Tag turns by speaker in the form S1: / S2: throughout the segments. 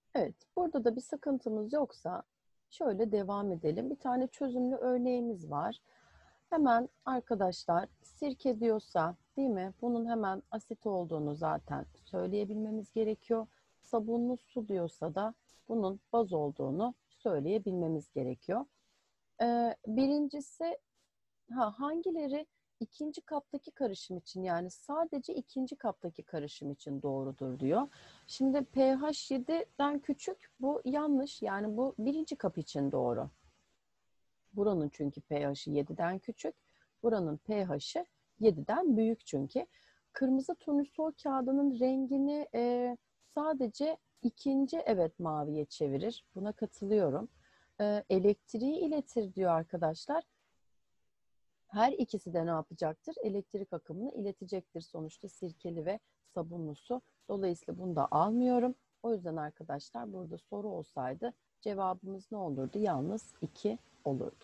S1: Evet, burada da bir sıkıntımız yoksa şöyle devam edelim. Bir tane çözümlü örneğimiz var. Hemen arkadaşlar sirke diyorsa değil mi? Bunun hemen asit olduğunu zaten söyleyebilmemiz gerekiyor. Sabunlu su diyorsa da bunun baz olduğunu söyleyebilmemiz gerekiyor. Birincisi hangileri ikinci kaptaki karışım için yani sadece ikinci kaptaki karışım için doğrudur diyor. Şimdi pH 7'den küçük bu yanlış yani bu birinci kap için doğru. Buranın çünkü pH'i 7'den küçük, buranın pH'i 7'den büyük çünkü. Kırmızı turnusol kağıdının rengini sadece ikinci evet maviye çevirir. Buna katılıyorum. Elektriği iletir diyor arkadaşlar. Her ikisi de ne yapacaktır? Elektrik akımını iletecektir sonuçta sirkeli ve sabunlu su. Dolayısıyla bunu da almıyorum. O yüzden arkadaşlar burada soru olsaydı cevabımız ne olurdu? Yalnız 2 olurdu.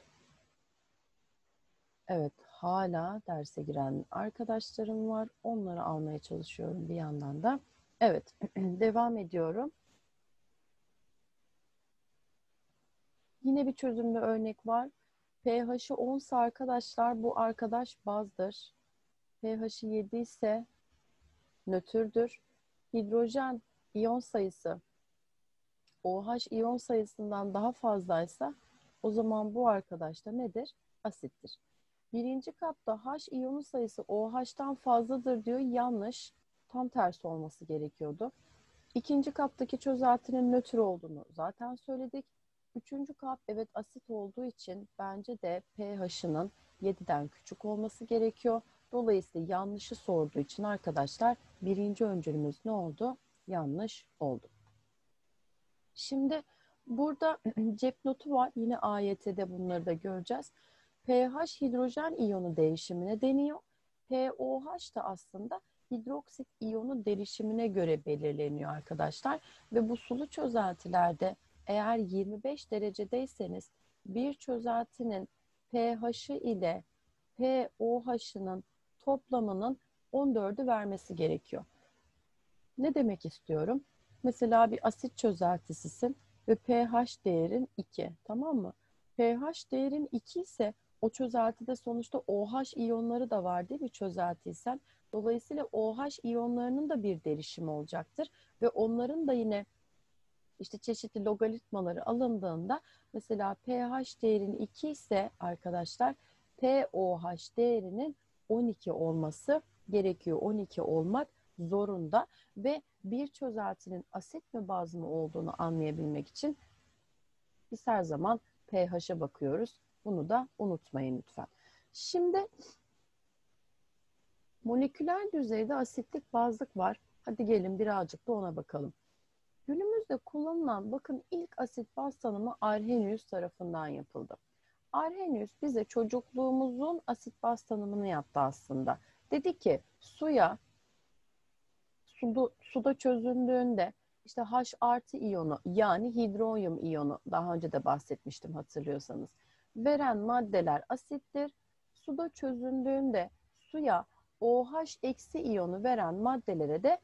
S1: Evet, hala derse giren arkadaşlarım var. Onları almaya çalışıyorum bir yandan da. Evet, devam ediyorum. Yine bir çözümlü örnek var. pH'i 10 ise arkadaşlar bu arkadaş bazdır. pH'i 7 ise nötrdür. Hidrojen iyon sayısı OH iyon sayısından daha fazlaysa o zaman bu arkadaş da nedir? Asittir. Birinci kapta H iyonu sayısı OH'tan fazladır diyor. Yanlış. Tam tersi olması gerekiyordu. İkinci kaptaki çözeltinin nötr olduğunu zaten söyledik. Üçüncü kap evet asit olduğu için bence de pH'ının 7'den küçük olması gerekiyor. Dolayısıyla yanlışı sorduğu için arkadaşlar birinci öncülümüz ne oldu? Yanlış oldu. Şimdi burada cep notu var. Yine AYT'de bunları da göreceğiz. pH hidrojen iyonu değişimine deniyor. pOH da aslında hidroksit iyonu derişimine göre belirleniyor arkadaşlar. Ve bu sulu çözeltilerde eğer 25 derecedeyseniz bir çözeltinin pH'i ile pOH'ının toplamının 14'ü vermesi gerekiyor. Ne demek istiyorum? Mesela bir asit çözeltisisin ve pH değerin 2, tamam mı? pH değerin 2 ise o çözeltide sonuçta OH iyonları da var değil mi çözeltiysen? Dolayısıyla OH iyonlarının da bir derişimi olacaktır ve onların da yine işte çeşitli logaritmaları alındığında mesela pH değerin 2 ise arkadaşlar pOH değerinin 12 olması gerekiyor. 12 olmak zorunda ve bir çözeltinin asit mi baz mı olduğunu anlayabilmek için biz her zaman pH'e bakıyoruz. Bunu da unutmayın lütfen. Şimdi moleküler düzeyde asitlik bazlık var. Hadi gelin birazcık da ona bakalım. Günümüzde kullanılan bakın ilk asit baz tanımı Arrhenius tarafından yapıldı. Arrhenius bize çocukluğumuzun asit baz tanımını yaptı aslında. Dedi ki suda çözündüğünde işte H artı iyonu yani hidronyum iyonu daha önce de bahsetmiştim hatırlıyorsanız veren maddeler asittir. Suda çözündüğünde suya OH eksi iyonu veren maddelere de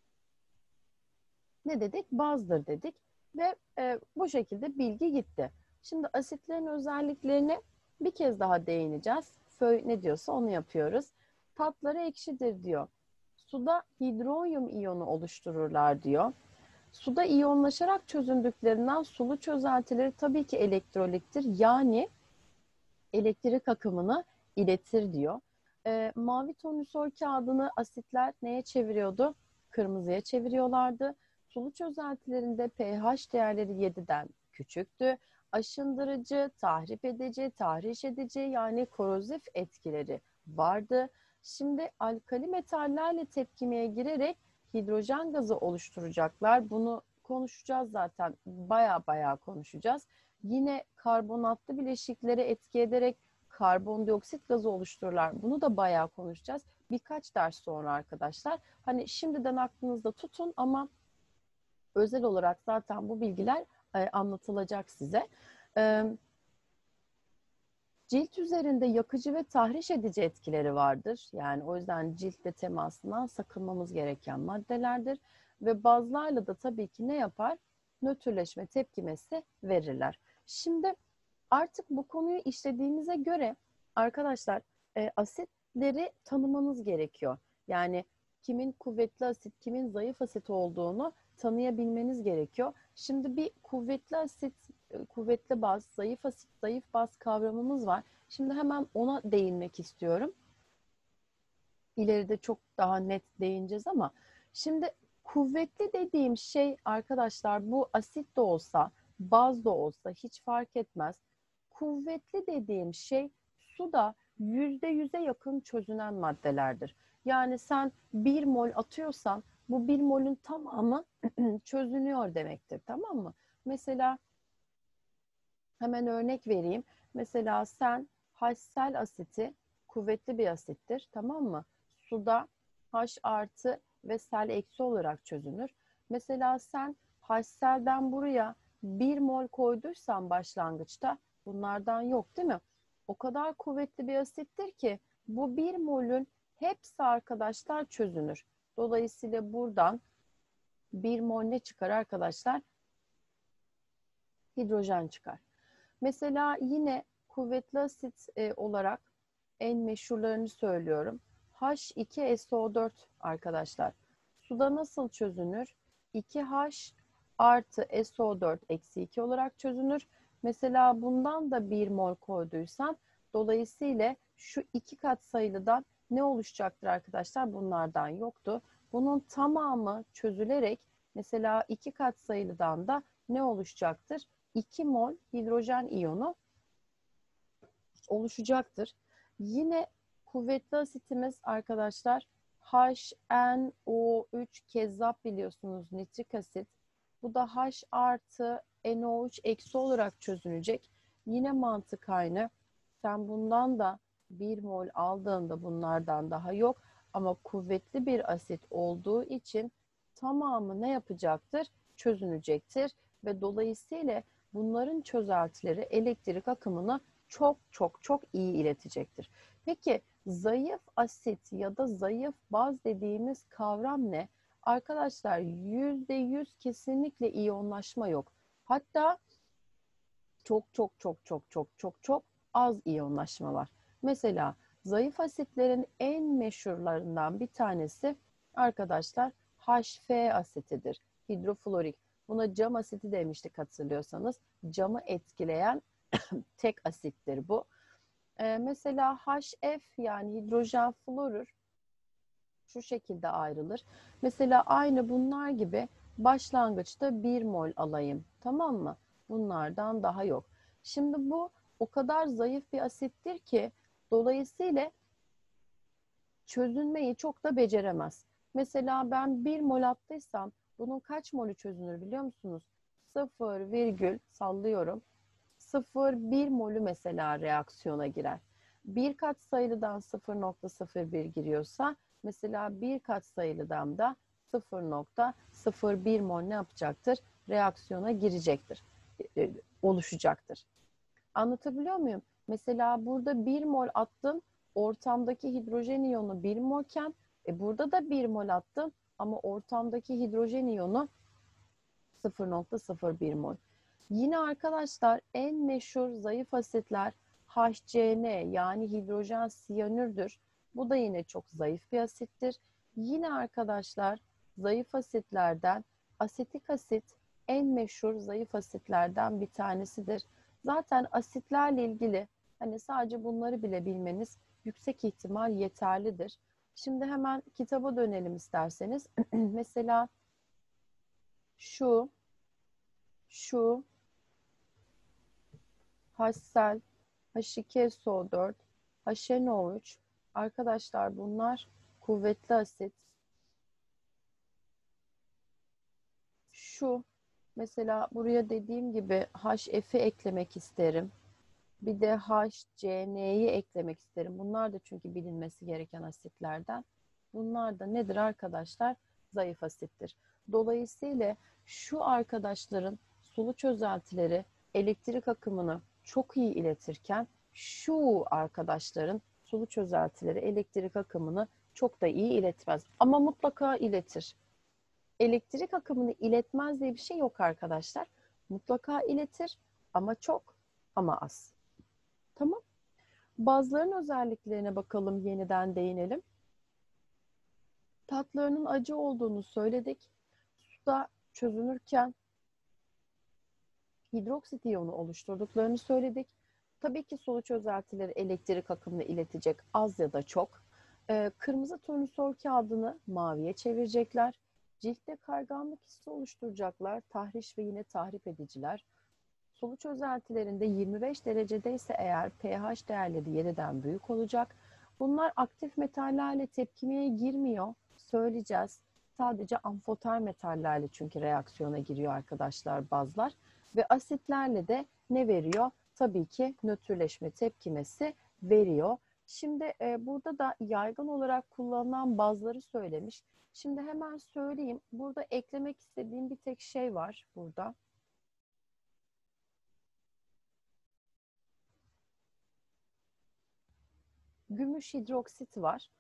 S1: ne dedik? Bazdır dedik ve bu şekilde bilgi gitti. Şimdi asitlerin özelliklerini bir kez daha değineceğiz. Föy ne diyorsa onu yapıyoruz. Tatları ekşidir diyor. Suda hidronyum iyonu oluştururlar diyor. Suda iyonlaşarak çözündüklerinden sulu çözeltileri tabii ki elektrolittir. Yani elektrik akımını iletir diyor. Mavi turnusol kağıdını asitler neye çeviriyordu? Kırmızıya çeviriyorlardı. Sulu çözeltilerinde pH değerleri 7'den küçüktü. Aşındırıcı, tahrip edici, tahriş edici yani korozif etkileri vardı. Şimdi alkali metallerle tepkimeye girerek hidrojen gazı oluşturacaklar. Bunu konuşacağız zaten. Baya konuşacağız. Yine karbonatlı bileşiklere etki ederek karbondioksit gazı oluştururlar. Bunu da bayağı konuşacağız. Birkaç ders sonra arkadaşlar. Hani şimdiden aklınızda tutun ama özel olarak zaten bu bilgiler anlatılacak size. Cilt üzerinde yakıcı ve tahriş edici etkileri vardır. Yani o yüzden ciltle temasından sakınmamız gereken maddelerdir. Ve bazlarla da tabii ki ne yapar? nötrleşme tepkimesi verirler. Şimdi artık bu konuyu işlediğimize göre arkadaşlar asitleri tanımanız gerekiyor. Yani kimin kuvvetli asit, kimin zayıf asit olduğunu tanıyabilmeniz gerekiyor. Şimdi bir kuvvetli asit, kuvvetli baz, zayıf asit, zayıf baz kavramımız var. Şimdi hemen ona değinmek istiyorum. İleride çok daha net değineceğiz ama şimdi kuvvetli dediğim şey arkadaşlar bu asit de olsa, baz da olsa hiç fark etmez. Kuvvetli dediğim şey suda %100'e yakın çözünen maddelerdir. Yani sen 1 mol atıyorsan bu 1 molün tamamı çözünüyor demektir, tamam mı? Mesela hemen örnek vereyim. Mesela sen Hsel asiti kuvvetli bir asittir, tamam mı? Suda H artı ve sel eksi olarak çözünür. Mesela sen Hsel'den buraya 1 mol koyduysan başlangıçta bunlardan yok değil mi? O kadar kuvvetli bir asittir ki bu 1 molün hepsi arkadaşlar çözünür. Dolayısıyla buradan 1 mol ne çıkar arkadaşlar? Hidrojen çıkar. Mesela yine kuvvetli asit olarak en meşhurlarını söylüyorum. H2SO4 arkadaşlar. Suda nasıl çözünür? 2H artı SO4 eksi 2 olarak çözünür. Mesela bundan da 1 mol koyduysan dolayısıyla şu iki katsayılıdan ne oluşacaktır arkadaşlar? Bunlardan yoktu. Bunun tamamı çözülerek mesela iki katsayılıdan da ne oluşacaktır? 2 mol hidrojen iyonu oluşacaktır. Yine kuvvetli asitimiz arkadaşlar HNO3 kezzap biliyorsunuz nitrik asit. Bu da H artı NO3 eksi olarak çözünecek. Yine mantık aynı. Sen bundan da 1 mol aldığında bunlardan daha yok. Ama kuvvetli bir asit olduğu için tamamı ne yapacaktır? Çözünecektir. Ve dolayısıyla bunların çözeltileri elektrik akımını çok çok çok iyi iletecektir. Peki zayıf asit ya da zayıf baz dediğimiz kavram ne? Arkadaşlar %100 kesinlikle iyonlaşma yok. Hatta çok çok çok çok çok çok çok az iyonlaşma var. Mesela zayıf asitlerin en meşhurlarından bir tanesi arkadaşlar HF asitidir. Hidroflorik. Buna cam asiti demiştik hatırlıyorsanız. Camı etkileyen tek asittir bu. Mesela HF yani hidrojen florür şu şekilde ayrılır. Mesela aynı bunlar gibi başlangıçta 1 mol alayım. Tamam mı? Bunlardan daha yok. Şimdi bu o kadar zayıf bir asittir ki dolayısıyla çözünmeyi çok da beceremez. Mesela ben 1 mol attıysam bunun kaç molü çözünür biliyor musunuz? 0, virgül sallıyorum. 0,1 molü mesela reaksiyona girer. Bir katsayılıdan 0,01 giriyorsa mesela bir katsayılıdan da 0,01 mol ne yapacaktır? Reaksiyona girecektir, oluşacaktır. Anlatabiliyor muyum? Mesela burada 1 mol attım, ortamdaki hidrojen iyonu 1 molken, burada da 1 mol attım ama ortamdaki hidrojen iyonu 0,01 mol. Yine arkadaşlar en meşhur zayıf asitler HCN yani hidrojen siyanürdür. Bu da yine çok zayıf bir asittir. Yine arkadaşlar zayıf asitlerden asetik asit en meşhur zayıf asitlerden bir tanesidir. Zaten asitlerle ilgili hani sadece bunları bile bilmeniz yüksek ihtimal yeterlidir. Şimdi hemen kitaba dönelim isterseniz. Mesela şu HCl, H2SO4, HNO3. Arkadaşlar bunlar kuvvetli asit. Şu mesela buraya dediğim gibi HF'i eklemek isterim. Bir de HCN'yi eklemek isterim. Bunlar da çünkü bilinmesi gereken asitlerden. Bunlar da nedir arkadaşlar? Zayıf asittir. Dolayısıyla şu arkadaşların sulu çözeltileri elektrik akımını çok iyi iletirken şu arkadaşların sulu çözeltileri elektrik akımını çok da iyi iletmez. Ama mutlaka iletir. elektrik akımını iletmez diye bir şey yok arkadaşlar. Mutlaka iletir ama çok ama az. Tamam. Bazların özelliklerine bakalım, yeniden değinelim. Tatlarının acı olduğunu söyledik. Suda çözünürken hidroksit iyonu oluşturduklarını söyledik. Tabii ki sulu çözeltileri elektrik akımını iletecek, az ya da çok. Kırmızı turnusol kağıdını maviye çevirecekler. Ciltte kayganlık hissi oluşturacaklar. Tahriş ve yine tahrip ediciler. Sulu çözeltilerinde 25 derecede ise eğer pH değerleri 7'den büyük olacak. Bunlar aktif metallerle tepkimeye girmiyor. Söyleyeceğiz. Sadece amfoter metallerle çünkü reaksiyona giriyor arkadaşlar bazlar. Ve asitlerle de ne veriyor? Tabii ki nötrleşme tepkimesi veriyor. Şimdi burada da yaygın olarak kullanılan bazları söylemiş. Şimdi hemen söyleyeyim. Burada eklemek istediğim bir tek şey var burada. Gümüş hidroksit var.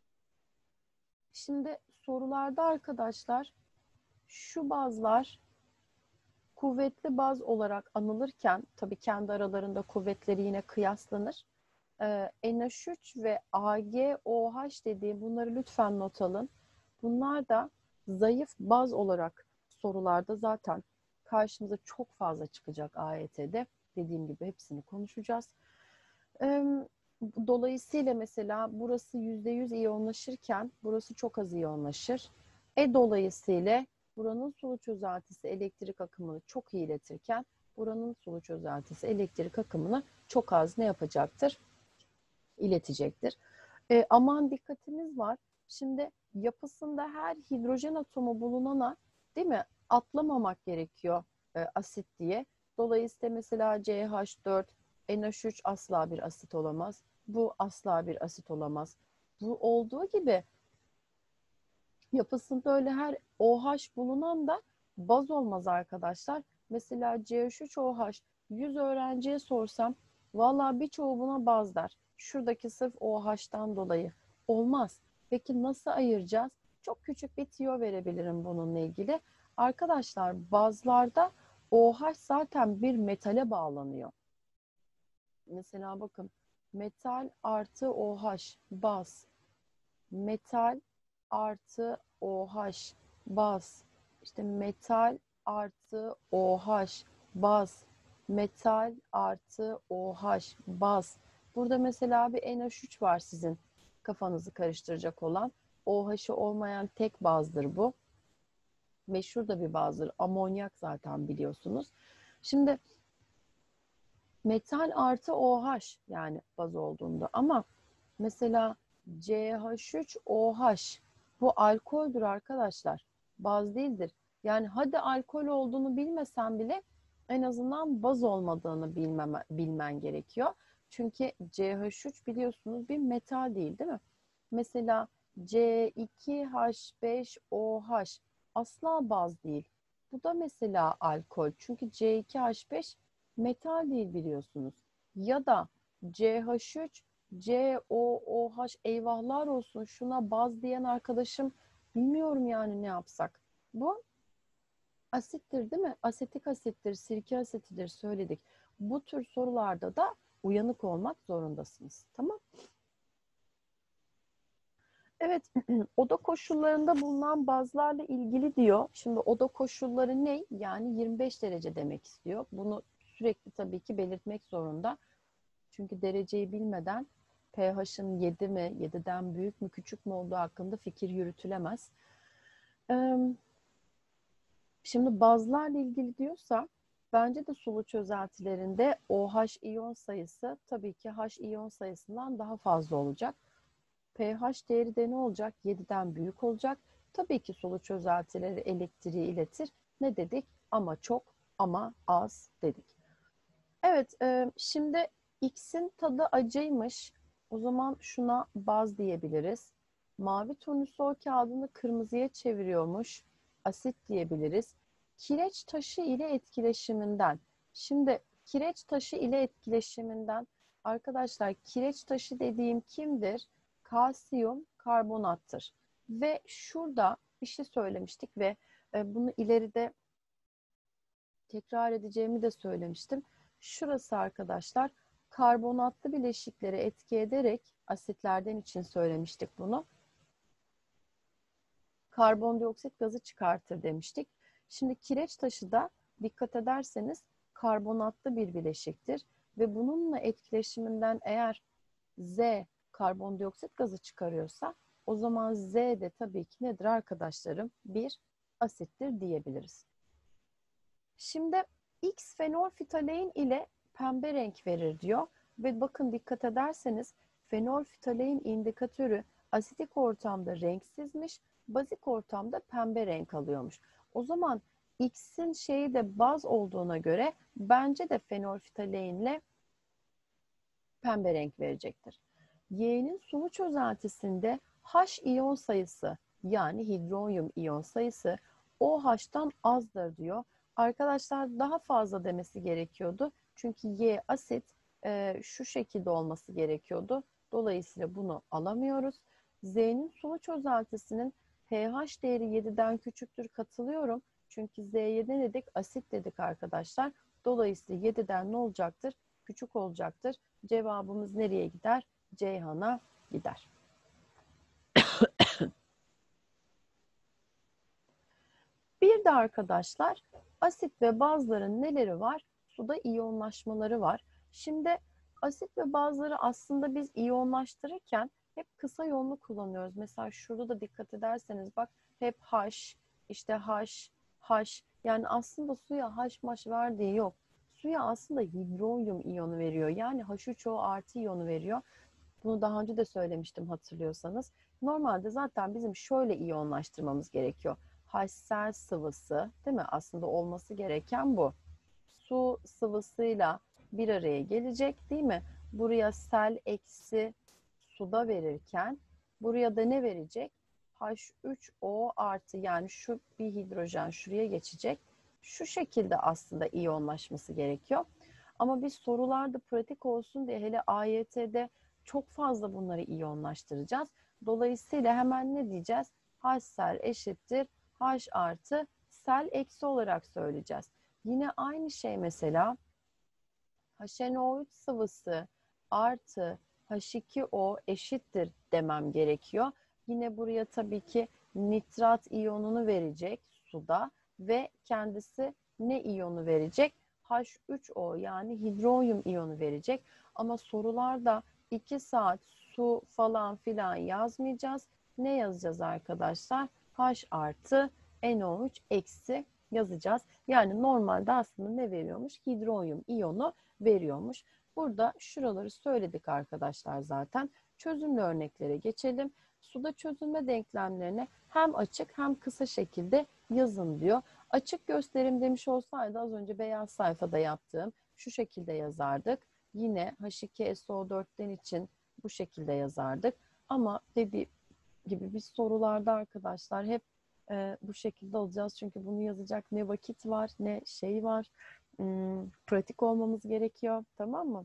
S1: Şimdi sorularda arkadaşlar şu bazlar kuvvetli baz olarak anılırken, tabii kendi aralarında kuvvetleri yine kıyaslanır. NH3 ve AgOH dediğim, bunları lütfen not alın. Bunlar da zayıf baz olarak sorularda zaten karşımıza çok fazla çıkacak AYT'de. Dediğim gibi hepsini konuşacağız. Dolayısıyla mesela burası %100 iyonlaşırken burası çok az iyonlaşır. Dolayısıyla buranın sulu çözeltisi elektrik akımını çok iyi iletirken buranın sulu çözeltisi elektrik akımını çok az ne yapacaktır? İletecektir. Aman dikkatimiz var. Şimdi yapısında her hidrojen atomu bulunana, değil mi, atlamamak gerekiyor asit diye. Dolayısıyla mesela CH4, NH3 asla bir asit olamaz. Bu asla bir asit olamaz. Bu olduğu gibi yapısında öyle her OH bulunan da baz olmaz arkadaşlar. Mesela CH3OH 100 öğrenciye sorsam valla birçoğu buna baz der. Şuradaki sırf OH'tan dolayı. Olmaz. Peki nasıl ayıracağız? Çok küçük bir tüyo verebilirim bununla ilgili. Arkadaşlar bazlarda OH zaten bir metale bağlanıyor. Mesela bakın, metal artı OH baz. Metal artı OH baz. İşte metal artı OH baz. Metal artı OH baz. Burada mesela bir NH3 var sizin kafanızı karıştıracak olan. OH'ı olmayan tek bazdır bu. Meşhur da bir bazdır. Amonyak zaten biliyorsunuz. Şimdi metal artı OH yani baz olduğunda, ama mesela CH3OH bu alkoldür arkadaşlar. Baz değildir. Yani hadi alkol olduğunu bilmesen bile en azından baz olmadığını bilmen gerekiyor. Çünkü CH3 biliyorsunuz bir metal değil mi? Mesela C2H5OH asla baz değil. Bu da mesela alkol. Çünkü C2H5 metal değil biliyorsunuz. Ya da CH3 COOH, eyvahlar olsun şuna baz diyen arkadaşım, bilmiyorum yani ne yapsak. Bu asittir değil mi? Asetik asittir, sirke asitidir söyledik. Bu tür sorularda da uyanık olmak zorundasınız. Tamam. Evet, oda koşullarında bulunan bazlarla ilgili diyor. Şimdi oda koşulları ne? Yani 25 derece demek istiyor. Bunu sürekli tabii ki belirtmek zorunda. Çünkü dereceyi bilmeden pH'ın 7 mi, 7'den büyük mü, küçük mü olduğu hakkında fikir yürütülemez. Şimdi bazlarla ilgili diyorsa, bence de sulu çözeltilerinde OH iyon sayısı tabii ki H iyon sayısından daha fazla olacak. pH değeri de ne olacak? 7'den büyük olacak. Tabii ki sulu çözeltileri elektriği iletir. Ne dedik? Ama çok ama az dedik. Evet, şimdi X'in tadı acıymış. O zaman şuna baz diyebiliriz. Mavi turnusol kağıdını kırmızıya çeviriyormuş. Asit diyebiliriz. Kireç taşı ile etkileşiminden. Şimdi kireç taşı ile etkileşiminden arkadaşlar, kireç taşı dediğim kimdir? Kalsiyum karbonattır. Ve şurada bir şey söylemiştik ve Bunu ileride tekrar edeceğimi de söylemiştim. Şurası arkadaşlar karbonatlı bileşikleri etki ederek, asitlerden için söylemiştik bunu, karbondioksit gazı çıkartır demiştik. Şimdi kireç taşı da dikkat ederseniz karbonatlı bir bileşiktir ve bununla etkileşiminden eğer Z karbondioksit gazı çıkarıyorsa o zaman Z de tabii ki nedir arkadaşlarım? Bir asittir diyebiliriz. Şimdi X fenolftalein ile pembe renk verir diyor ve bakın dikkat ederseniz fenolftalein indikatörü asitik ortamda renksizmiş, bazik ortamda pembe renk alıyormuş. O zaman X'in şeyi de baz olduğuna göre bence de fenolftaleinle pembe renk verecektir. Y'nin sulu çözeltisinde H iyon sayısı yani hidronyum iyon sayısı OH'tan azdır diyor. Arkadaşlar daha fazla demesi gerekiyordu. Çünkü Y asit şu şekilde olması gerekiyordu. Dolayısıyla bunu alamıyoruz. Z'nin sulu çözeltisinin pH değeri 7'den küçüktür, katılıyorum. Çünkü Z'ye ne dedik? Asit dedik arkadaşlar. Dolayısıyla 7'den ne olacaktır? Küçük olacaktır. Cevabımız nereye gider? Ceyhan'a gider. Bir de arkadaşlar asit ve bazların neleri var? Suda iyonlaşmaları var. Şimdi asit ve bazları aslında biz iyonlaştırırken hep kısa yolunu kullanıyoruz. Mesela şurada da dikkat ederseniz bak hep H, işte H, H. Yani aslında suya H verdiği yok. Suya aslında hidronyum iyonu veriyor. Yani H3O artı iyonu veriyor. Bunu daha önce de söylemiştim hatırlıyorsanız. Normalde zaten bizim şöyle iyonlaştırmamız gerekiyor. Hsel sıvısı, değil mi? Aslında olması gereken bu. Su sıvısıyla bir araya gelecek, değil mi? Buraya sel eksi suda verirken buraya da ne verecek? H3O artı, yani şu bir hidrojen şuraya geçecek. Şu şekilde aslında iyonlaşması gerekiyor. Ama biz sorularda pratik olsun diye hele AYT'de çok fazla bunları iyonlaştıracağız. Dolayısıyla hemen ne diyeceğiz? H sel eşittir H artı sel eksi olarak söyleyeceğiz. Yine aynı şey mesela HNO3 sıvısı artı H2O eşittir demem gerekiyor. Yine buraya tabii ki nitrat iyonunu verecek suda ve kendisi ne iyonu verecek? H3O yani hidronyum iyonu verecek. Ama sorularda 2 saat su falan filan yazmayacağız. Ne yazacağız arkadaşlar? H artı NO3 eksi yazacağız. Yani normalde aslında ne veriyormuş? Hidronyum iyonu veriyormuş. Burada şuraları söyledik arkadaşlar zaten. Çözümlü örneklere geçelim. Suda çözülme denklemlerini hem açık hem kısa şekilde yazın diyor. Açık gösterim demiş olsaydı az önce beyaz sayfada yaptığım şu şekilde yazardık. Yine H2SO4'ten için bu şekilde yazardık. Ama dediğim gibi biz sorularda arkadaşlar hep bu şekilde olacağız. Çünkü bunu yazacak ne vakit var ne şey var. Pratik olmamız gerekiyor. Tamam mı?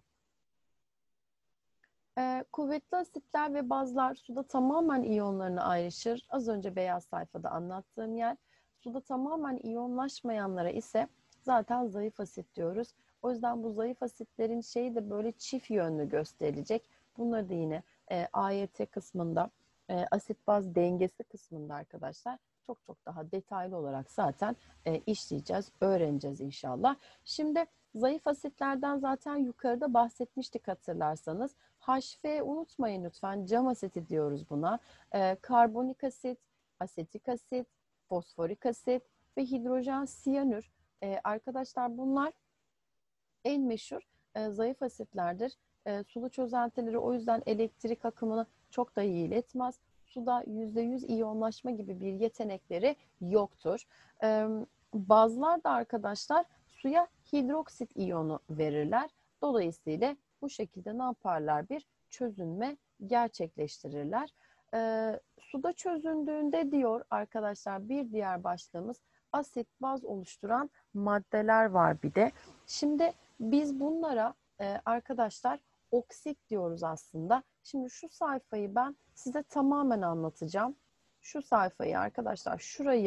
S1: Kuvvetli asitler ve bazlar suda tamamen iyonlarına ayrışır. Az önce beyaz sayfada anlattığım yer. Suda tamamen iyonlaşmayanlara ise zaten zayıf asit diyoruz. O yüzden bu zayıf asitlerin şeyi de böyle çift yönlü gösterilecek. Bunları da yine AYT kısmında, asit baz dengesi kısmında arkadaşlar çok çok daha detaylı olarak zaten işleyeceğiz, öğreneceğiz inşallah. Şimdi zayıf asitlerden zaten yukarıda bahsetmiştik hatırlarsanız. HF unutmayın lütfen, cam asiti diyoruz buna. Karbonik asit, asetik asit, fosforik asit ve hidrojen siyanür. Arkadaşlar bunlar en meşhur zayıf asitlerdir. Sulu çözeltileri o yüzden elektrik akımını çok da iyi iletmez. Suda %100 iyonlaşma gibi bir yetenekleri yoktur. Bazılar da arkadaşlar suya hidroksit iyonu verirler. Dolayısıyla bu şekilde ne yaparlar? Bir çözünme gerçekleştirirler. Suda çözündüğünde diyor arkadaşlar bir diğer başlığımız asit baz oluşturan maddeler var bir de. Şimdi biz bunlara arkadaşlar oksit diyoruz aslında. Şimdi şu sayfayı ben size tamamen anlatacağım. Şu sayfayı arkadaşlar şurayı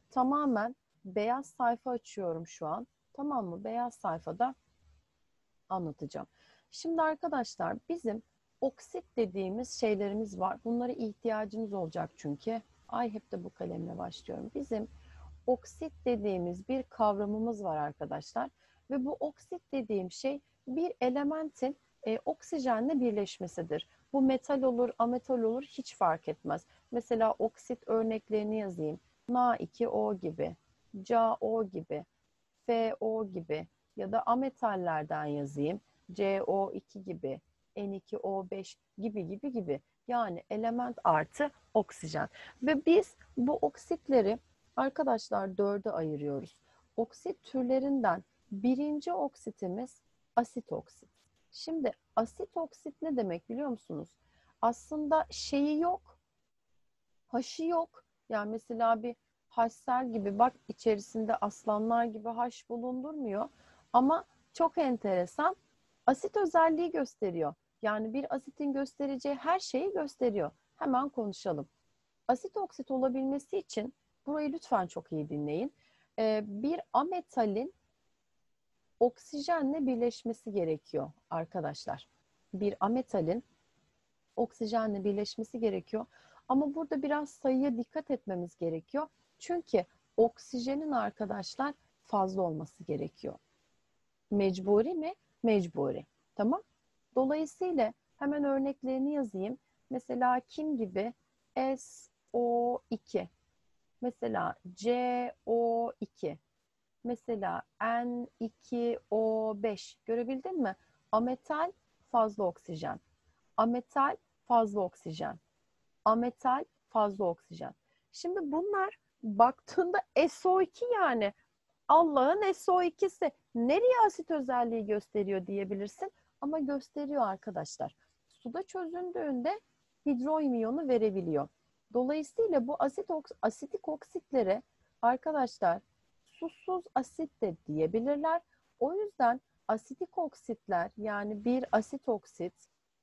S1: tamamen beyaz sayfa açıyorum şu an. Tamam mı? Beyaz sayfada anlatacağım. Şimdi arkadaşlar bizim oksit dediğimiz şeylerimiz var. Bunlara ihtiyacımız olacak çünkü. Ay hep de bu kalemle başlıyorum. Bizim oksit dediğimiz bir kavramımız var arkadaşlar. Ve bu oksit dediğim şey bir elementin oksijenle birleşmesidir. Bu metal olur, ametal olur hiç fark etmez. Mesela oksit örneklerini yazayım. Na2O gibi, CaO gibi, Fo gibi ya da ametallerden yazayım. CO2 gibi, N2O5 gibi gibi gibi. Yani element artı oksijen. Ve biz bu oksitleri arkadaşlar dörde ayırıyoruz. Oksit türlerinden birinci oksitimiz asit oksit. Şimdi asit oksit ne demek biliyor musunuz? Aslında şeyi yok, haşı yok. Yani mesela bir haşsel gibi bak içerisinde aslanlar gibi haş bulundurmuyor. Ama çok enteresan asit özelliği gösteriyor. Yani bir asitin göstereceği her şeyi gösteriyor. Hemen konuşalım. Asit oksit olabilmesi için burayı lütfen çok iyi dinleyin. Bir ametalin oksijenle birleşmesi gerekiyor arkadaşlar. Bir ametalin oksijenle birleşmesi gerekiyor. Ama burada biraz sayıya dikkat etmemiz gerekiyor. Çünkü oksijenin arkadaşlar fazla olması gerekiyor. Mecburi mi? Mecburi. Tamam. Dolayısıyla hemen örneklerini yazayım. Mesela kim gibi? SO2. Mesela CO2. Mesela N2O5. Görebildin mi? Ametal fazla oksijen. Ametal fazla oksijen. Ametal fazla oksijen. Şimdi bunlar baktığında SO2 yani Allah'ın SO2'si nereye asit özelliği gösteriyor diyebilirsin ama gösteriyor arkadaşlar. Suda çözündüğünde hidrozyum iyonu verebiliyor. Dolayısıyla bu asitik oksitlere arkadaşlar susuz asit de diyebilirler. O yüzden asitik oksitler yani bir asit oksit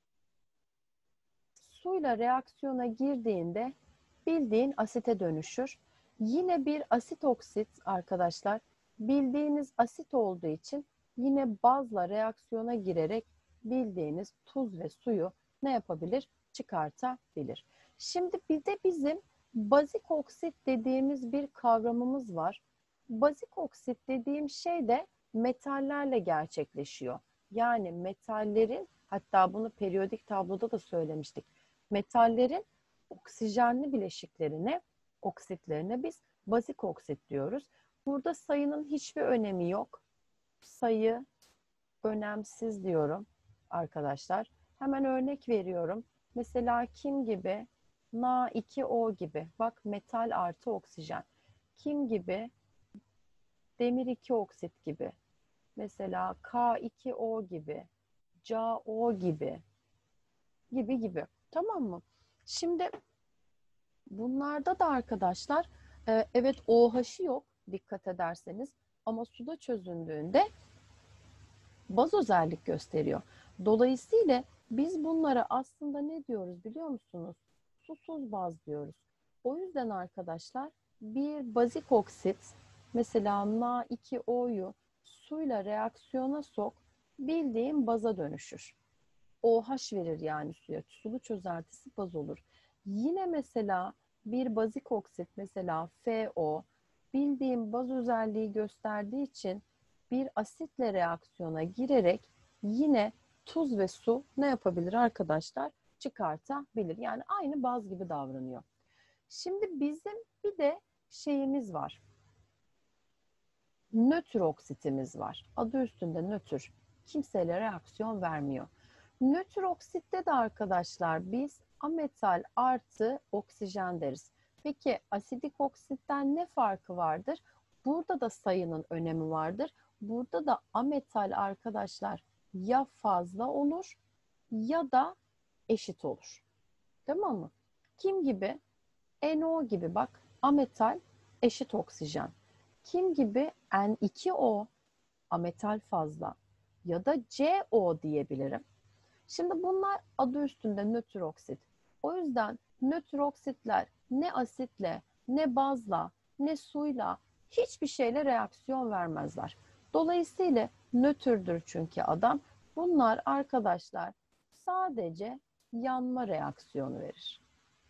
S1: suyla reaksiyona girdiğinde bildiğin asite dönüşür. Yine bir asit oksit arkadaşlar bildiğiniz asit olduğu için yine bazla reaksiyona girerek bildiğiniz tuz ve suyu ne yapabilir? Çıkartabilir. Şimdi bir de bizim bazik oksit dediğimiz bir kavramımız var. Bazik oksit dediğim şey de metallerle gerçekleşiyor. Yani metallerin hatta bunu periyodik tabloda da söylemiştik. Metallerin oksijenli bileşiklerine, oksitlerine biz bazik oksit diyoruz. Burada sayının hiçbir önemi yok. Sayı önemsiz diyorum arkadaşlar. Hemen örnek veriyorum. Mesela kim gibi? Na2O gibi. Bak metal artı oksijen. Kim gibi? Demir 2 oksit gibi. Mesela K2O gibi. CaO gibi. Gibi gibi. Tamam mı? Şimdi bunlarda da arkadaşlar evet OH'ı yok dikkat ederseniz ama suda çözündüğünde baz özellik gösteriyor. Dolayısıyla biz bunlara aslında ne diyoruz biliyor musunuz? Susuz baz diyoruz. O yüzden arkadaşlar bir bazik oksit mesela Na2O'yu suyla reaksiyona sok bildiğin baza dönüşür. OH verir yani suya. Sulu çözeltisi baz olur. Yine mesela bir bazik oksit mesela FO bildiğim baz özelliği gösterdiği için bir asitle reaksiyona girerek yine tuz ve su ne yapabilir arkadaşlar? Çıkartabilir. Yani aynı baz gibi davranıyor. Şimdi bizim bir de şeyimiz var. Nötr oksitimiz var. Adı üstünde nötr. Kimseyle reaksiyon vermiyor. Nötr oksitte de arkadaşlar biz ametal artı oksijen deriz. Peki asidik oksitten ne farkı vardır? Burada da sayının önemi vardır. Burada da ametal arkadaşlar ya fazla olur ya da eşit olur. Tamam mı? Kim gibi? NO gibi bak ametal eşit oksijen. Kim gibi? N2O ametal fazla ya da CO diyebilirim. Şimdi bunlar adı üstünde nötr oksit. O yüzden nötr oksitler ne asitle ne bazla ne suyla, hiçbir şeyle reaksiyon vermezler. Dolayısıyla nötrdür çünkü adam. Bunlar arkadaşlar sadece yanma reaksiyonu verir.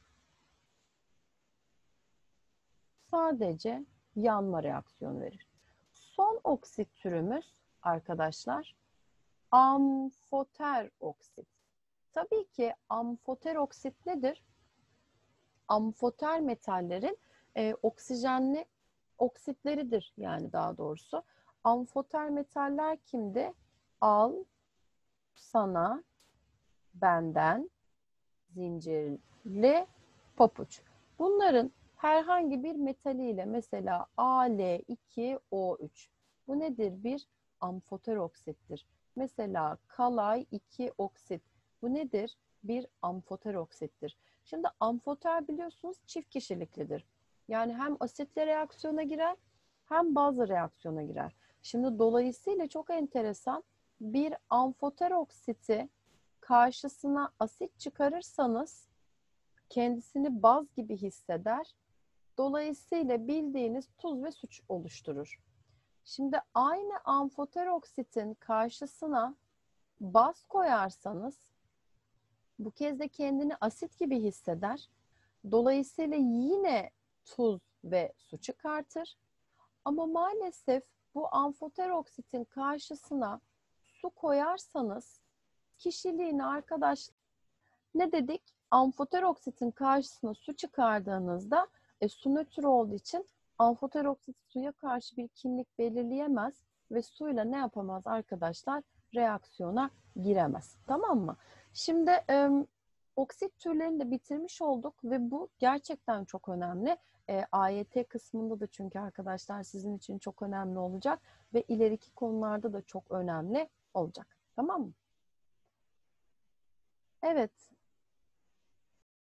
S1: Sadece yanma reaksiyonu verir. Son oksit türümüz arkadaşlar amfoter oksit. Tabii ki amfoter oksit nedir? Amfoter metallerin oksijenli oksitleridir yani daha doğrusu. Amfoter metaller kimdi? Al, sana, benden, zincirli, papuç. Bunların herhangi bir metaliyle mesela Al2O3. Bu nedir? Bir amfoter oksittir. Mesela kalay 2 oksit. Bu nedir? Bir amfoter oksittir. Şimdi amfoter biliyorsunuz çift kişiliklidir. Yani hem asitle reaksiyona girer hem bazla reaksiyona girer. Şimdi dolayısıyla çok enteresan bir amfoter oksiti karşısına asit çıkarırsanız kendisini baz gibi hisseder. Dolayısıyla bildiğiniz tuz ve su oluşturur. Şimdi aynı amfoter oksitin karşısına baz koyarsanız bu kez de kendini asit gibi hisseder. Dolayısıyla yine tuz ve su çıkartır. Ama maalesef bu amfoter oksitin karşısına su koyarsanız kişiliğini arkadaşlar ne dedik? Amfoter oksitin karşısına su çıkardığınızda su nötr olduğu için amfoter oksit suya karşı bir kimlik belirleyemez ve suyla ne yapamaz arkadaşlar? Reaksiyona giremez. Tamam mı? Şimdi oksit türlerini de bitirmiş olduk ve bu gerçekten çok önemli. AYT kısmında da çünkü arkadaşlar sizin için çok önemli olacak ve ileriki konularda da çok önemli olacak. Tamam mı? Evet.